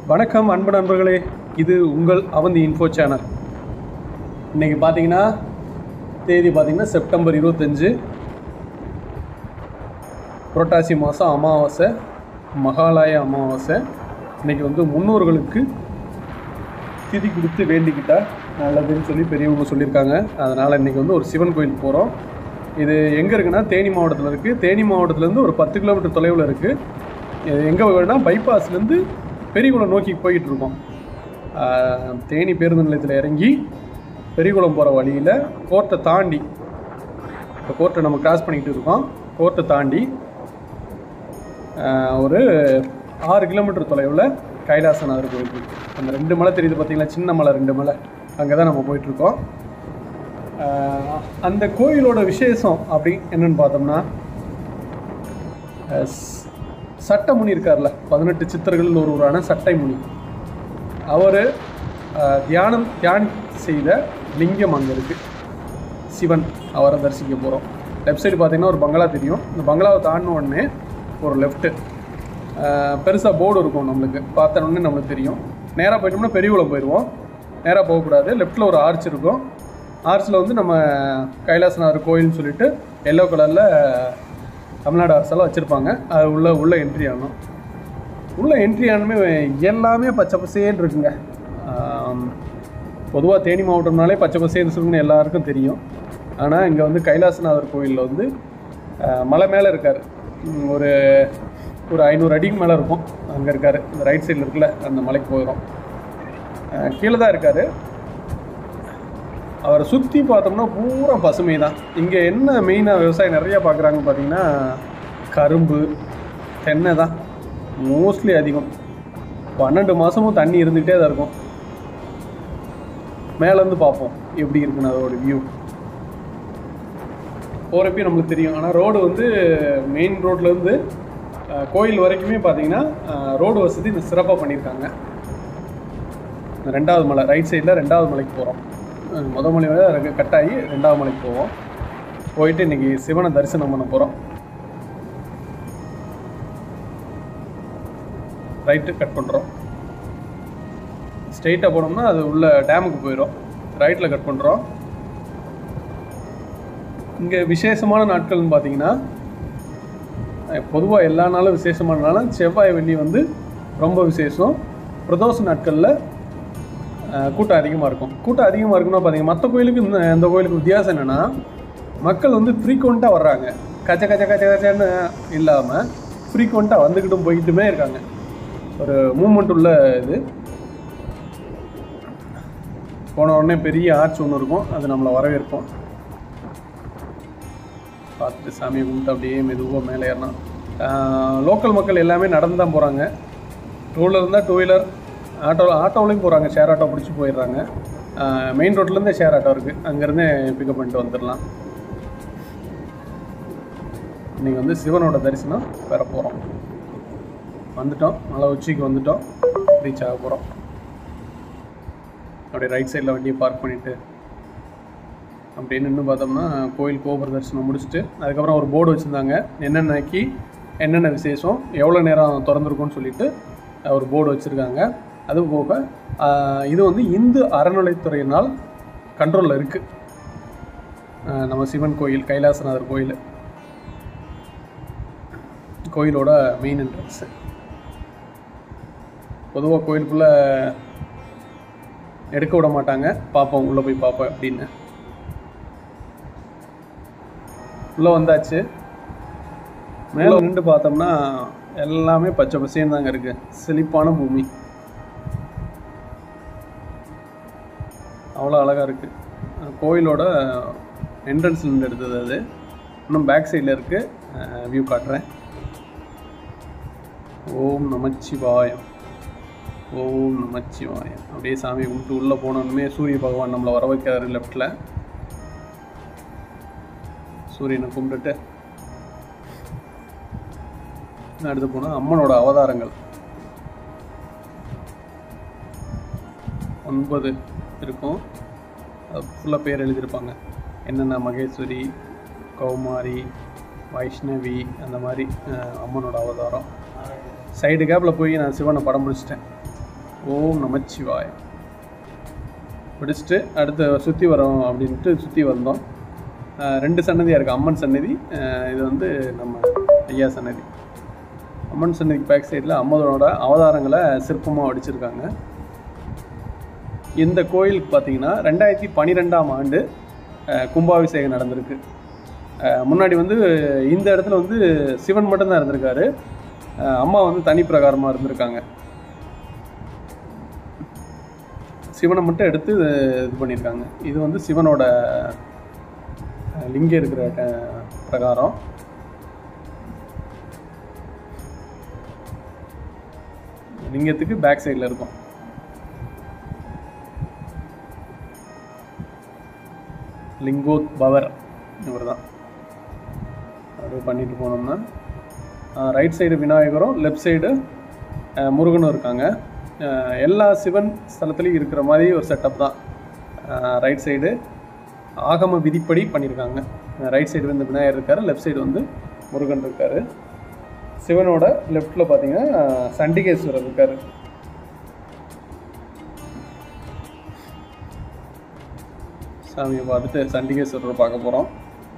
வணக்கம் அன்பு நண்பர்களே, இது உங்கள் அவந்தி இன்ஃபோ சேனல். இன்றைக்கி பார்த்தீங்கன்னா தேதி பார்த்தீங்கன்னா செப்டம்பர் 25, புரட்டாசி மாதம் அமாவாசை, மகாலய அமாவாசை. இன்றைக்கி முன்னோர்களுக்கு திதி கொடுத்து வேண்டிக்கிட்டால் நல்லதுன்னு சொல்லி பெரியவங்க சொல்லியிருக்காங்க. அதனால் இன்றைக்கி ஒரு சிவன் கோயில் போகிறோம். இது எங்கே இருக்குன்னா தேனி மாவட்டத்தில் இருக்குது. தேனி மாவட்டத்துலேருந்து ஒரு 10 கிலோமீட்டர் தொலைவில் இருக்குது. எங்கே வேணுன்னா பைபாஸ்லேருந்து பெரியகுளம் நோக்கி போய்கிட்டு இருக்கோம். தேனி பேருந்து நிலையத்தில் இறங்கி பெரியகுளம் போகிற வழியில் கோர்ட்டை தாண்டி, இப்போ கோர்ட்டை நம்ம கிராஸ் பண்ணிக்கிட்டு இருக்கோம். கோர்ட்டை தாண்டி ஒரு 6 கிலோமீட்டர் தொலைவில் கைலாசநாதர் கோயில் இருக்குது. அந்த 2 மலை தெரியுது பார்த்தீங்களா, சின்ன மலை 2 மலை, அங்கே தான் நம்ம போயிட்டுருக்கோம். அந்த கோயிலோட விசேஷம் அப்படி என்னென்னு பார்த்தோம்னா, சட்டமுனி இருக்கார்ல, 18 சித்தர்களில் ஒருவரான சட்டைமுனி, அவர் தியானம் செய்த லிங்கம் அங்கே இருக்குது. சிவன், அவரை தரிசிக்க போகிறோம். லெஃப்ட் சைடு பார்த்திங்கன்னா ஒரு பங்களா தெரியும். இந்த பங்களாவை தாண்டின உடனே ஒரு லெஃப்ட்டு பெருசாக போர்டு இருக்கும், நம்மளுக்கு பார்த்த உடனே நம்மளுக்கு தெரியும். நேராக போயிட்டோம்னா பெரியகுளம் போயிடுவோம். நேராக போகக்கூடாது. லெஃப்ட்டில் ஒரு ஆர்ச் இருக்கும். ஆர்ச்சில் நம்ம கைலாசநாதர் கோயில்னு சொல்லிட்டு எல்லோ கலரில் தமிழ்நாடு அரசெல்லாம் வச்சுருப்பாங்க. அது உள்ளே என்ட்ரி ஆகணும். உள்ளே என்ட்ரி ஆனமே எல்லாமே பச்சை பசேன்னு இருக்குங்க. பொதுவாக தேனி மாவட்டம்னாலே பச்சை பசேன்னு இருக்குன்னு எல்லாருக்கும் தெரியும். ஆனால் இங்கே கைலாசநாதர் கோயிலில் மலை மேலே இருக்கார். ஒரு 500 அடிக்கு மேலே இருக்கும். அங்கே இருக்கார். இந்த ரைட் சைடில் இருக்குல்ல, அந்த மலைக்கு போயிடும். கீழே தான் இருக்கார். அவரை சுற்றி பார்த்தோம்னா பூரா பசுமை தான். இங்கே என்ன மெயினாக விவசாயம் நிறையா பார்க்குறாங்கன்னு பார்த்தீங்கன்னா, கரும்பு, தென்னை தான் மோஸ்ட்லி அதிகம். 12 மாதமும் தண்ணி இருந்துக்கிட்டே தான் இருக்கும். மேலேருந்து பார்ப்போம் எப்படி இருக்குன்னு அதோட வியூ. போகிறப்பையும் நம்மளுக்கு தெரியும். ஆனால் ரோடு மெயின் ரோட்லேருந்து கோயில் வரைக்குமே பார்த்தீங்கன்னா ரோடு வசதி சிறப்பாக பண்ணியிருக்காங்க. 2வது மலை ரைட் சைடில் 2வது மலைக்கு போகிறோம். முதல் மலை கட் ஆகி 2வது மலைக்கு போவோம். போயிட்டு இன்றைக்கி சிவனை தரிசனம் பண்ண போகிறோம். ரைட்டு கட் பண்ணுறோம். ஸ்ட்ரெயிட்டாக போனோம்னா அது உள்ள டேமுக்கு போயிடும். ரைட்டில் கட் பண்ணுறோம். இங்கே விசேஷமான நாட்கள்னு பார்த்தீங்கன்னா, பொதுவாக எல்லா நாளும் விசேஷமான நாளும் செவ்வாய் வெள்ளி ரொம்ப விசேஷம். பிரதோஷ நாட்களில் கூட்டம் அதிகமாக இருக்கும். கூட்டம் அதிகமாக இருக்குன்னா பார்த்தீங்கன்னா, மற்ற கோயிலுக்கு இந்த கோயிலுக்கு வித்தியாசம் என்னென்னா, மக்கள் ஃப்ரீக்வெண்ட்டாக வர்றாங்க. கச்சன்னு இல்லாமல் ஃப்ரீக்வெண்ட்டாக வந்துக்கிட்டும் போய்கிட்டுமே இருக்காங்க. ஒரு மூமெண்ட் உள்ள இது. போன உடனே பெரிய ஆர்ச் ஒன்று இருக்கும், அது நம்மளை வரவேற்போம். பார்த்துட்டு சாமியை கும்பிட்டு அப்படியே மெதுவாக மேலே ஏறணும். லோக்கல் மக்கள் எல்லாமே நடந்து தான் போகிறாங்க. டூ வீலர் இருந்தால் 2 வீலர், ஆட்டோவிலையும் போகிறாங்க. ஷேர் ஆட்டோ பிடிச்சி போயிடுறாங்க. மெயின் ரோட்லேருந்தே ஷேர் ஆட்டோ இருக்குது, அங்கேருந்தே பிக்கப் பண்ணிட்டு வந்துடலாம். இன்றைக்கி சிவனோட தரிசனம் பெற போகிறோம். வந்துட்டோம், மலை உச்சிக்கு வந்துட்டோம், ரீச் ஆக போகிறோம். அப்படியே ரைட் சைடில் வண்டியை பார்க் பண்ணிவிட்டு அப்படியே நின்று பார்த்தோம்னா கோயில் கோபுர தரிசனம் முடிச்சுட்டு அதுக்கப்புறம் ஒரு போர்டு வச்சுருந்தாங்க. என்னென்னக்கு என்னென்ன விசேஷம், எவ்வளோ நேரம் திறந்துருக்குன்னு சொல்லிட்டு ஒரு போர்டு வச்சுருக்காங்க. அது போக இது இந்து அறநிலைத்துறையினால் கண்ட்ரோலில் இருக்குது. நம்ம சிவன் கோயில், கைலாசநாதர் கோயில், கோயிலோட மெயின் என்ட்ரன்ஸு. பொதுவாக கோயிலுக்குள்ளே எடுக்க விட மாட்டாங்க. பார்ப்போம், உள்ளே போய் பார்ப்போம் அப்படின்னு. உள்ளே வந்தாச்சு. மேலே நின்று பார்த்தோம்னா எல்லாமே பச்சை பசேன்னு தாங்க இருக்குது. செழிப்பான பூமி, அவ்வளோ அழகாக இருக்குது. கோயிலோட என்ட்ரன்ஸில் நின்று எடுத்தது அது. இன்னும் பேக் சைடில் இருக்குது, வியூ காட்டுறேன். ஓம் நமச்சிவாயம், ஓம் நமச்சிவாயம். அப்படியே சாமி கும்பிட்டு உள்ளே போனோன்னுமே சூரிய பகவான் நம்மளை வர வைக்கிறாரு. லெஃப்டில் சூரியனை கும்பிட்டுட்டு அடுத்து போனால் அம்மனோட அவதாரங்கள் 9 இருக்கும். அது ஃபுல்லாக பேர் எழுதியிருப்பாங்க. என்னென்ன மகேஸ்வரி, கௌமாரி, வைஷ்ணவி, அந்த மாதிரி அம்மனோட அவதாரம். சைடு கேப்பில் போய் நான் சிவனை படம் பிடிச்சிட்டேன். ஓம் நமச்சிவாய பிடிச்சிட்டு அடுத்து சுற்றி வரோம் அப்படின்ட்டு சுற்றி வந்தோம். 2 சன்னதியாக இருக்குது. அம்மன் சன்னதி, இது வந்து நம்ம ஐயா சன்னதி. அம்மன் சன்னதிக்கு பேக் சைடில் அம்மனோட அவதாரங்களை சிற்பமாக வடிச்சிருக்காங்க. இந்த கோயிலுக்கு பார்த்தீங்கன்னா 2012ஆம் ஆண்டு கும்பாபிஷேகம் நடந்திருக்கு. முன்னாடி வந்து இந்த இடத்துல வந்து சிவன் மட்டும்தான் இருந்திருக்காரு, அம்மா வந்து தனி பிரகாரமாக இருந்திருக்காங்க. சிவனை மட்டும் எடுத்து இது பண்ணியிருக்காங்க. இது வந்து சிவனோட லிங்கம் இருக்கிற பிரகாரம். லிங்கத்துக்கு பேக் சைடில் இருக்கும். லிங்கோத் பவர் இவர் தான். அப்படியே பண்ணிட்டு போனோம்னா ரைட் சைடு விநாயகரும் லெஃப்ட் சைடு முருகனும் இருக்காங்க. எல்லா சிவன் ஸ்தலத்துலேயும் இருக்கிற மாதிரி ஒரு செட்டப் தான். ரைட் சைடு ஆகம விதிப்படி பண்ணியிருக்காங்க. ரைட் சைடு வந்து விநாயகர் இருக்கார், லெஃப்ட் சைடு வந்து முருகன் இருக்கார். சிவனோட லெஃப்டில் பார்த்தீங்கன்னா சண்டிகேஸ்வரர் இருக்கார். சாமியை பார்த்துட்டு சண்டிகேஸ்வரரை பார்க்க போகிறோம்.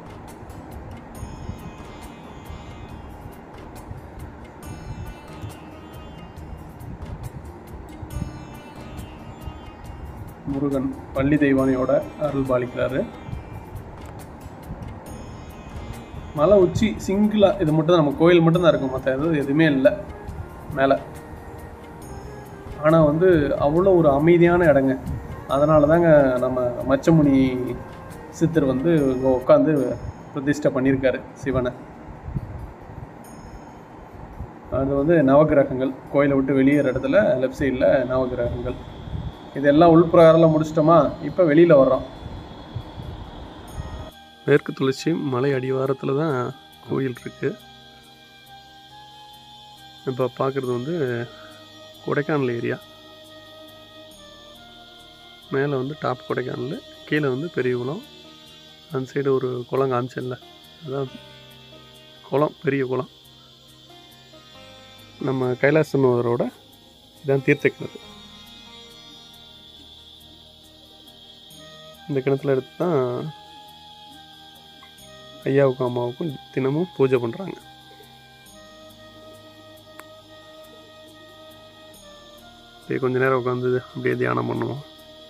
முருகன் பள்ளி தெய்வானையோட அருள் பாலிக்கிறாரு. மலை உச்சி சிங்கிளாக இது மட்டும் தான், நம்ம கோயில் மட்டும்தான் இருக்கும், மற்ற எதுவுமே இல்லை மேலே. ஆனால் வந்து அவ்வளோ ஒரு அமைதியான இடங்க. அதனால தாங்க நம்ம மச்சமுனி சித்தர் வந்து உட்காந்து பிரதிஷ்டை பண்ணியிருக்காரு சிவனை. அது வந்து நவகிரகங்கள், கோயிலை விட்டு வெளியேற இடத்துல லெஃப்ட் சைடில் நவகிரகங்கள். இதெல்லாம் உள்பிரகாரம் முடிச்சிட்டோமா, இப்போ வெளியில் வர்றோம். மேற்கு தொடர்ச்சி மலை அடிவாரத்தில் தான் கோயில் இருக்குது. இப்போ பார்க்குறது வந்து கொடைக்கானல் ஏரியா. மேலே வந்து டாப் கொடைக்கானல், கீழே வந்து பெரிய குளம். அந்த சைடு ஒரு குளம் காமிச்சல, அதான் குளம், பெரிய குளம். நம்ம கைலாசநாதரோட இதான் தீர்த்த கிணறு. இந்த கிணத்துல எடுத்து தான் ஐயாவுக்கும் அம்மாவுக்கும் தினமும் பூஜை பண்ணுறாங்க. அப்படியே கொஞ்ச நேரம் உட்காந்து அப்படியே தியானம் பண்ணுவோம்.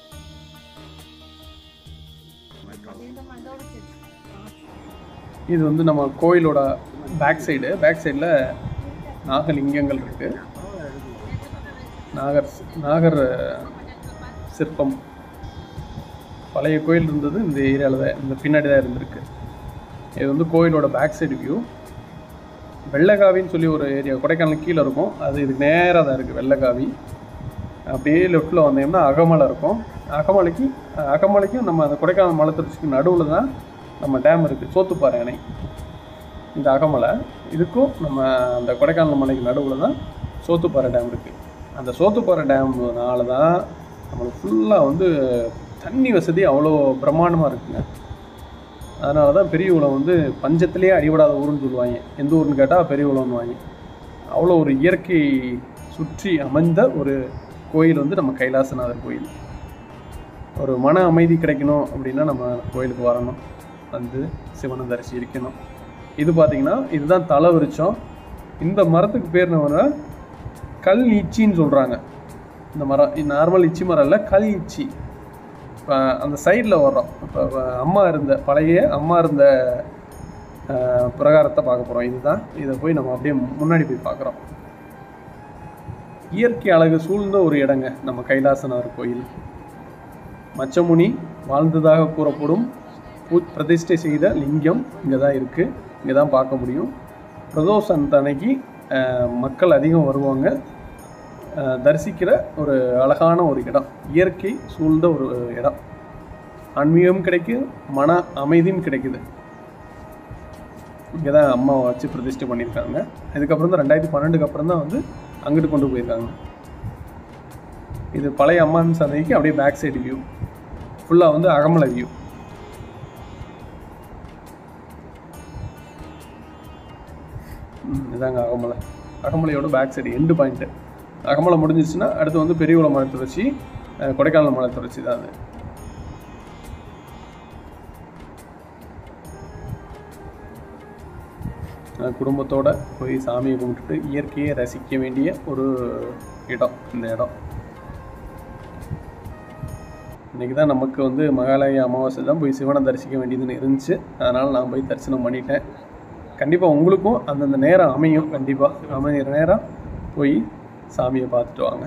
இது வந்து நம்ம கோயிலோட பேக் சைடில் நாகலிங்கங்கள் இருக்குது. நாகர் சிற்பம் பழைய கோயில் இருந்தது இந்த ஏரியாவில் தான், இந்த பின்னாடி தான் இருந்திருக்கு. இது வந்து கோயிலோட பேக் சைடு வியூ. வெள்ளக்காவின்னு சொல்லி ஒரு ஏரியா கொடைக்கானல் கீழே இருக்கும், அது இதுக்கு நேராக தான் இருக்குது வெள்ளக்காவி. அப்படியே லெஃப்டில் வந்தோம்னா அகமலை இருக்கும். அகமலைக்கும் நம்ம அந்த கொடைக்கானல் மலை திருச்சிக்கு நடுவில் தான் நம்ம டேம் இருக்குது, சோத்துப்பாறை அணை. இந்த அகமலை இதுக்கும் நம்ம அந்த கொடைக்கானல் மலைக்கு நடுவில் தான் சோத்துப்பாறை டேம் இருக்குது. அந்த சோத்துப்பாறை டேம்னால தான் நம்மளுக்கு ஃபுல்லாக வந்து தண்ணி வசதி அவ்வளோ பிரம்மாண்டமாக இருக்குங்க. அதனால தான் பெரியகுளம் வந்து பஞ்சத்திலே அடிபடாத ஊருன்னு சொல்லுவாங்க. எந்த ஊருன்னு கேட்டால் பெரியகுளம்னு வாங்க. அவ்வளோ ஒரு இயற்கை சுற்றி அமைந்த ஒரு கோயில் வந்து நம்ம கைலாசநாதர் கோயில். ஒரு மன அமைதி கிடைக்கணும் அப்படின்னா நம்ம கோயிலுக்கு வரணும், வந்து சிவனை தரிசிக்கணும். இது பார்த்திங்கன்னா இதுதான் தலை விருட்சம். இந்த மரத்துக்கு பேர் என்ன, கல் ஈச்சின்னு சொல்கிறாங்க. இந்த மரம் நார்மல் இச்சி மரம் இல்லை, கல் ஈச்சி. இப்போ அந்த சைடில் வர்றோம். இப்போ பழைய அம்மா இருந்த பிரகாரத்தை பார்க்க போகிறோம். இதுதான், இதை போய் நம்ம அப்படியே முன்னாடி போய் பார்க்குறோம். இயற்கை அழகு சூழ்ந்த ஒரு இடங்க நம்ம கைலாசநாதர் கோயில். மச்சமுனி வாழ்ந்ததாக கூறப்படும் பிரதிஷ்டை செய்த லிங்கம் இங்கே தான் இருக்குது. இங்கே தான் பார்க்க முடியும். பிரதோஷம் அன்னைக்கு மக்கள் அதிகம் வருவாங்க. தரிசிக்கிற ஒரு அழகான ஒரு இடம், இயற்கை சூழ்ந்த ஒரு இடம். ஆன்மீகம் கிடைக்குது, மன அமைதியும் கிடைக்குது. இங்கே தான் அம்மாவை வச்சு பிரதிஷ்டை பண்ணியிருக்காங்க. இதுக்கப்புறம் தான் 2012க்கு அப்புறம் தான் வந்து அங்கிட்டு கொண்டு போயிருக்காங்க. இது பழைய அம்மான் சந்தைக்கு அப்படியே பேக் சைடு வியூ, ஃபுல்லாக வந்து அகமலை வியூ. இதாங்க அகமலையோட back side end point. Agamalai முடிஞ்சிச்சுன்னா அடுத்து வந்து பெரியகுளம் மலை தொடர்ச்சி, கொடைக்கானல் மலை தொடர்ச்சி தான் அது. குடும்பத்தோடு போய் சாமியை கும்பிட்டுட்டு இயற்கையை ரசிக்க வேண்டிய ஒரு இடம் இந்த இடம். இன்றைக்கி தான் நமக்கு வந்து மகாலய அமாவாசை தான் போய் சிவனை தரிசிக்க வேண்டியதுன்னு இருந்துச்சு. அதனால் நான் போய் தரிசனம் பண்ணிட்டேன். கண்டிப்பாக உங்களுக்கும் அந்தந்த நேரம் அமையும். கண்டிப்பாக அமைகிற நேரம் போய் சாமியை பார்த்துட்டு வாங்க.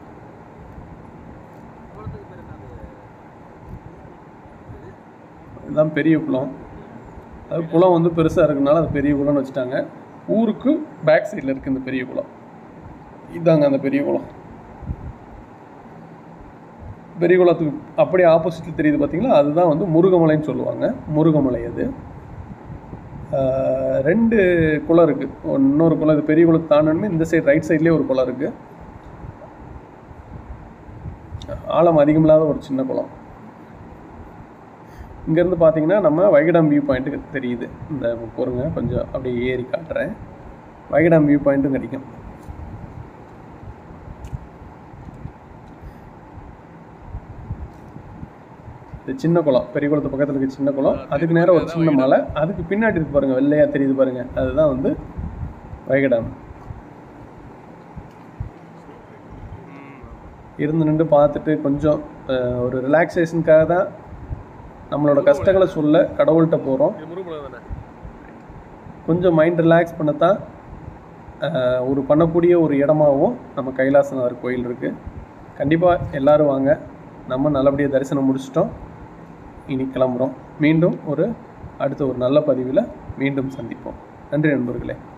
இதுதான் பெரிய குளம். அது குளம் வந்து பெருசாக இருக்குனால அது பெரிய குளம்னு வச்சுட்டாங்க. ஊருக்கு பேக் சைடில் இருக்குது இந்த பெரிய குளம். இதாங்க அந்த பெரிய குளம். பெரிய குளத்துக்கு அப்படியே ஆப்போசிட்டில் தெரியுது பார்த்தீங்களா, அதுதான் வந்து முருகமலைன்னு சொல்லுவாங்க. முருகமலை அது. 2 குளம் இருக்குது. இன்னொரு குளம் இது பெரிய குளத்தை தாண்டணுமே இந்த சைடு ரைட் சைட்லேயே ஒரு குளம் இருக்குது. ஆழம் அதிகமில்லாத ஒரு சின்ன குளம். இங்கேருந்து பார்த்தீங்கன்னா நம்ம வைகடாம் வியூ பாயிண்ட்டு தெரியுது. இந்த பொறுங்க கொஞ்சம் அப்படியே ஏறி காட்டுறேன். வைகடாம் வியூ பாயிண்ட்டும் கிடைக்கும். இது சின்ன குளம், பெரிய குளத்து பக்கத்தில் இருக்க சின்ன குளம். அதுக்கு நேரம் ஒரு சின்ன மலை, அதுக்கு பின்னாடி இருக்கு பாருங்கள், வெள்ளையாக தெரியுது பாருங்கள், அதுதான் வந்து வைகடாம். இருந்து நின்று பார்த்துட்டு கொஞ்சம் ஒரு ரிலாக்ஸேஷனுக்காக தான் நம்மளோட கஷ்டங்களை சொல்ல கடவுள்கிட்ட போகிறோம். கொஞ்சம் மைண்ட் ரிலாக்ஸ் பண்ணத்தான் ஒரு பண்ணக்கூடிய ஒரு இடமாகவும் நம்ம கைலாசநாதர் கோயில் இருக்குது. கண்டிப்பாக எல்லோரும் வாங்க. நம்ம நல்லபடியாக தரிசனம் முடிச்சிட்டோம். இனி கிளம்புறோம். மீண்டும் அடுத்த ஒரு நல்ல பதிவில் மீண்டும் சந்திப்போம். நன்றி நண்பர்களே.